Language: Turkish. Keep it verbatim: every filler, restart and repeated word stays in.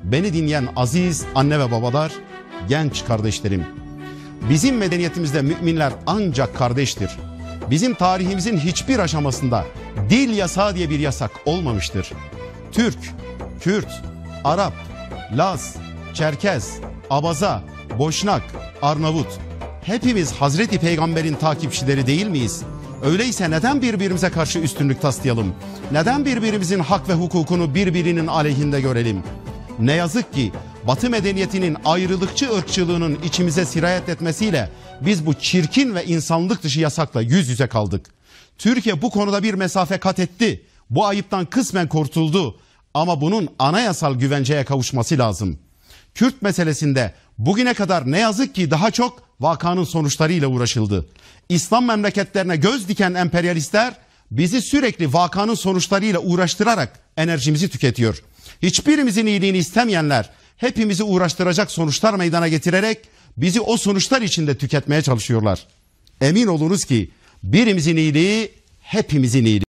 beni dinleyen aziz anne ve babalar, genç kardeşlerim. Bizim medeniyetimizde müminler ancak kardeştir. Bizim tarihimizin hiçbir aşamasında dil yasağı diye bir yasak olmamıştır. Türk, Kürt, Arap, Laz, Çerkez, Abaza, Boşnak, Arnavut, hepimiz Hazreti Peygamber'in takipçileri değil miyiz? Öyleyse neden birbirimize karşı üstünlük taslayalım? Neden birbirimizin hak ve hukukunu birbirinin aleyhinde görelim? Ne yazık ki Batı medeniyetinin ayrılıkçı ırkçılığının içimize sirayet etmesiyle biz bu çirkin ve insanlık dışı yasakla yüz yüze kaldık. Türkiye bu konuda bir mesafe kat etti. Bu ayıptan kısmen kurtuldu. Ama bunun anayasal güvenceye kavuşması lazım. Kürt meselesinde bugüne kadar ne yazık ki daha çok vakanın sonuçlarıyla uğraşıldı. İslam memleketlerine göz diken emperyalistler bizi sürekli vakanın sonuçlarıyla uğraştırarak enerjimizi tüketiyor. Hiçbirimizin iyiliğini istemeyenler hepimizi uğraştıracak sonuçlar meydana getirerek bizi o sonuçlar içinde tüketmeye çalışıyorlar. Emin olunuz ki birimizin iyiliği hepimizin iyiliği.